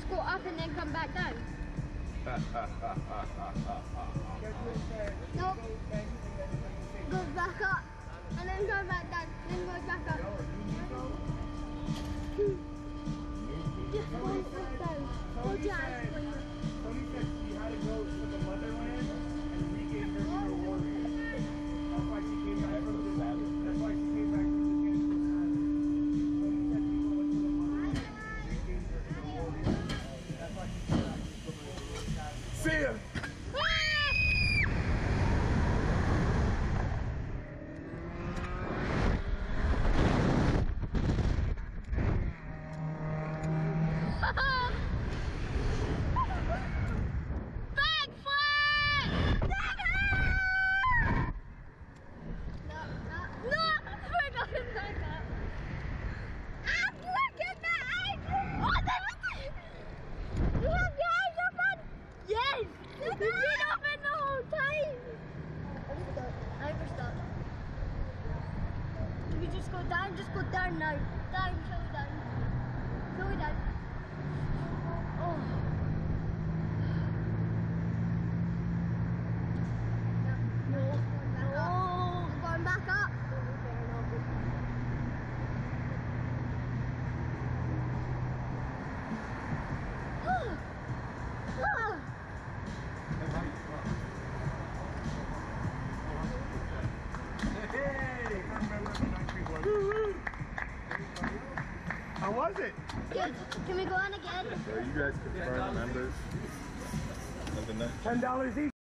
just go up and then come back down. Nope. Goes back up and then goes back down, then goes back up. Just go back down. Go down for you. Tony said she had to go to the motherland and regain her inner warrior. That's why she came back from the That's why she came back from the Tony said she went to the motherland and regained her inner warrior. That's why she came back from the See ya! Just go down now. Down, go down. Go down. Oh. No. Going back up. How was it? Good. Can we go on again? So you guys confirm members of the next $10 each.